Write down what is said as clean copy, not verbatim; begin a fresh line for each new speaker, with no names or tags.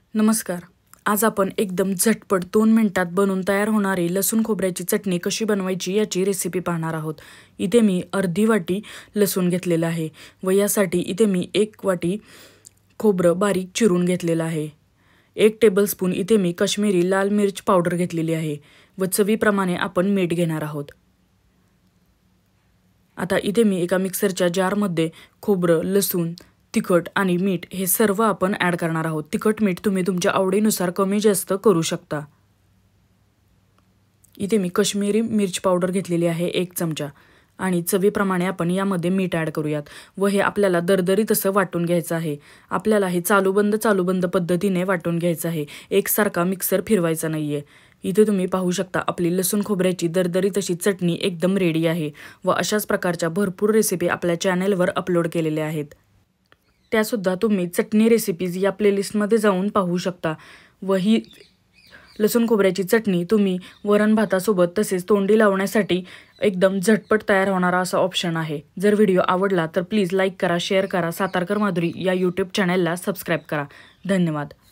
नमस्कार. आज आपण एकदम झटपट 2 मिनिटात बनवून तयार होणारी लसूण खोबऱ्याची चटणी कशी बनवायची याची रेसिपी पाहणार आहोत. इथे मी अर्धी वाटी लसूण घेतलेला आहे व यासाठी इथे मी 1 वाटी खोबरं बारीक चिरून घेतलेलं आहे. 1 टेबलस्पून इथे मी काश्मीरी लाल मिर्च पावडर घेतलेली आहे व चवीप्रमाणे आपण मीठ घेणार आहोत. आता इथे मी एका मिक्सरच्या जारमध्ये खोबरं, लसूण, तिखट आणि मीठ हे सर्व आपण ॲड करणार आहोत. तिखट मीठ तुम्ही तुमच्या आवडीनुसार कमी जास्त करू शकता. इथे मी काश्मीरी मिर्च पावडर घेतलेली आहे 1 चमचा आणि चवीप्रमाणे आपण यामध्ये मीठ ॲड करूयात व हे आपल्याला दरदरीत असं वाटून घ्यायचं आहे. आपल्याला हे चालूबंद पद्धतीने वाटून घ्यायचं आहे. एकसारखा मिक्सर फिरवायचा नाहीये. इथे तुम्ही पाहू शकता आपली लसूण खोबऱ्याची दरदरीत अशी चटणी एकदम रेडी आहे व अशाच प्रकारच्या भरपूर रेसिपी आपल्या चॅनलवर अपलोड केलेल्या आहेत. त्यासुद्धा तुम्ही चटणी रेसिपीज या प्लेलिस्टमध्ये जाऊन पाहू शकता व ही लसूण खोबऱ्याची चटणी तुम्ही वरण भातासोबत तसेच तोंडी लावण्यासाठी एकदम झटपट तयार होणारा असा ऑप्शन आहे. जर व्हिडिओ आवडला तर प्लीज लाईक करा, शेअर करा. सातारकर माधुरी या यूट्यूब चॅनलला सबस्क्राईब करा. धन्यवाद.